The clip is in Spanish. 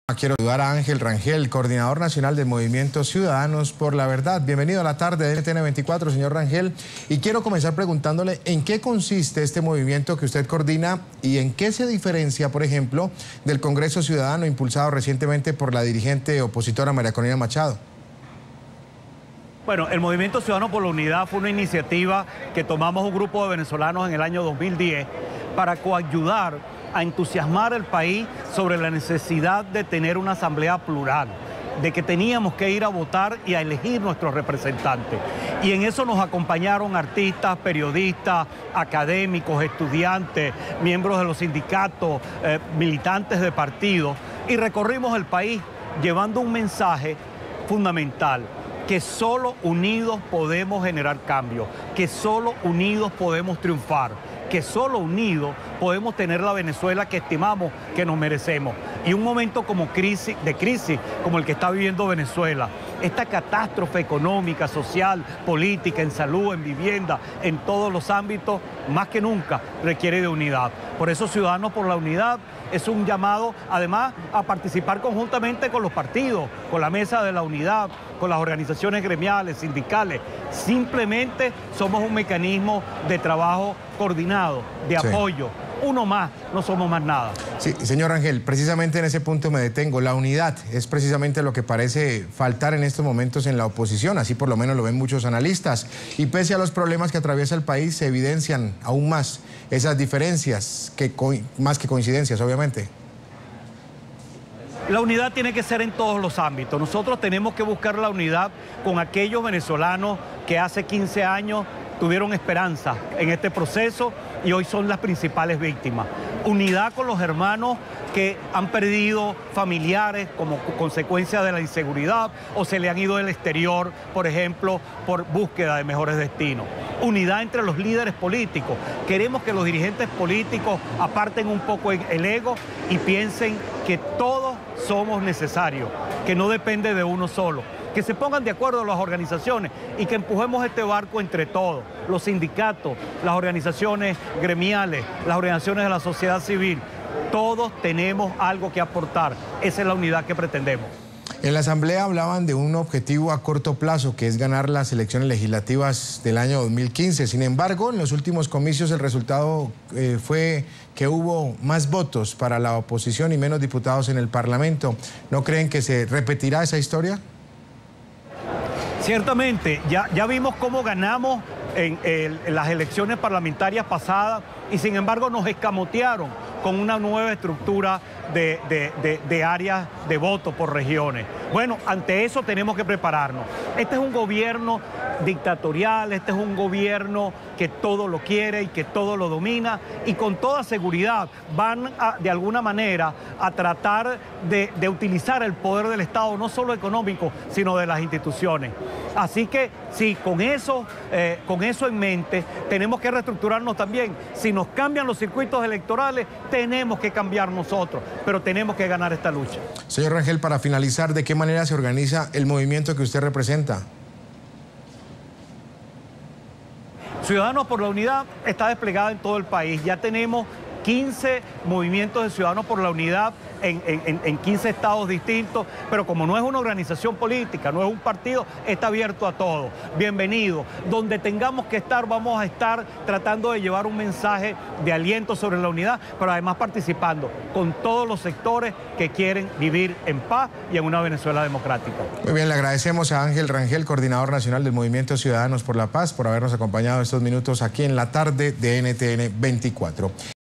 Quiero saludar a Ángel Rangel, coordinador nacional del Movimiento Ciudadanos por la Verdad. Bienvenido a la tarde de NTN 24, señor Rangel. Y quiero comenzar preguntándole en qué consiste este movimiento que usted coordina y en qué se diferencia, por ejemplo, del Congreso Ciudadano impulsado recientemente por la dirigente opositora María Corina Machado. Bueno, el Movimiento Ciudadano por la Unidad fue una iniciativa que tomamos un grupo de venezolanos en el año 2010 para coayudar a entusiasmar al país sobre la necesidad de tener una asamblea plural, de que teníamos que ir a votar y a elegir nuestros representantes. Y en eso nos acompañaron artistas, periodistas, académicos, estudiantes, miembros de los sindicatos, militantes de partidos, y recorrimos el país llevando un mensaje fundamental: que solo unidos podemos generar cambio, que solo unidos podemos triunfar, que solo unidos podemos tener la Venezuela que estimamos que nos merecemos. Y un momento como de crisis como el que está viviendo Venezuela, esta catástrofe económica, social, política, en salud, en vivienda, en todos los ámbitos, más que nunca requiere de unidad. Por eso Ciudadanos por la Unidad es un llamado, además, a participar conjuntamente con los partidos, con la Mesa de la Unidad, con las organizaciones gremiales, sindicales. Simplemente somos un mecanismo de trabajo coordinado, de apoyo. Uno más, no somos más nada. Sí, señor Rangel, precisamente en ese punto me detengo. La unidad es precisamente lo que parece faltar en estos momentos en la oposición, así por lo menos lo ven muchos analistas. Y pese a los problemas que atraviesa el país, se evidencian aún más esas diferencias, más que coincidencias, obviamente. La unidad tiene que ser en todos los ámbitos. Nosotros tenemos que buscar la unidad con aquellos venezolanos que hace 15 años tuvieron esperanza en este proceso y hoy son las principales víctimas. Unidad con los hermanos que han perdido familiares como consecuencia de la inseguridad o se le han ido del exterior, por ejemplo, por búsqueda de mejores destinos. Unidad entre los líderes políticos. Queremos que los dirigentes políticos aparten un poco el ego y piensen que todos somos necesarios, que no depende de uno solo. Que se pongan de acuerdo las organizaciones y que empujemos este barco entre todos, los sindicatos, las organizaciones gremiales, las organizaciones de la sociedad civil. Todos tenemos algo que aportar. Esa es la unidad que pretendemos. En la Asamblea hablaban de un objetivo a corto plazo, que es ganar las elecciones legislativas del año 2015. Sin embargo, en los últimos comicios el resultado fue que hubo más votos para la oposición y menos diputados en el Parlamento. ¿No creen que se repetirá esa historia? Ciertamente, ya vimos cómo ganamos en las elecciones parlamentarias pasadas y sin embargo nos escamotearon con una nueva estructura de áreas de voto por regiones. Bueno, ante eso tenemos que prepararnos. Este es un gobierno dictatorial, este es un gobierno que todo lo quiere y que todo lo domina y con toda seguridad van de alguna manera a tratar de utilizar el poder del Estado, no solo económico, sino de las instituciones. Así que sí, con eso en mente tenemos que reestructurarnos también. Si nos cambian los circuitos electorales, tenemos que cambiar nosotros, pero tenemos que ganar esta lucha. Señor Rangel, para finalizar, ¿de qué manera se organiza el movimiento que usted representa? Ciudadanos por la Unidad está desplegada en todo el país. Ya tenemos 15 movimientos de Ciudadanos por la Unidad en 15 estados distintos, pero como no es una organización política, no es un partido, está abierto a todos. Bienvenido. Donde tengamos que estar, vamos a estar tratando de llevar un mensaje de aliento sobre la unidad, pero además participando con todos los sectores que quieren vivir en paz y en una Venezuela democrática. Muy bien, le agradecemos a Ángel Rangel, coordinador nacional del Movimiento Ciudadanos por la Paz, por habernos acompañado estos minutos aquí en la tarde de NTN 24.